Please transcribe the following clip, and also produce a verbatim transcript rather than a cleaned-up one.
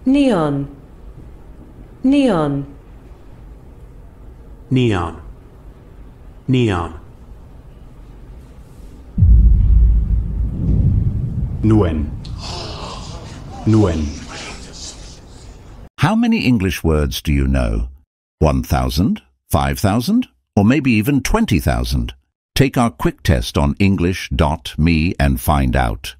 neon, neon, neon, neon. ʻNwen, ʻNwen. How many English words do you know? One thousand, five thousand, or maybe even twenty thousand? Take our quick test on english dot me and find out.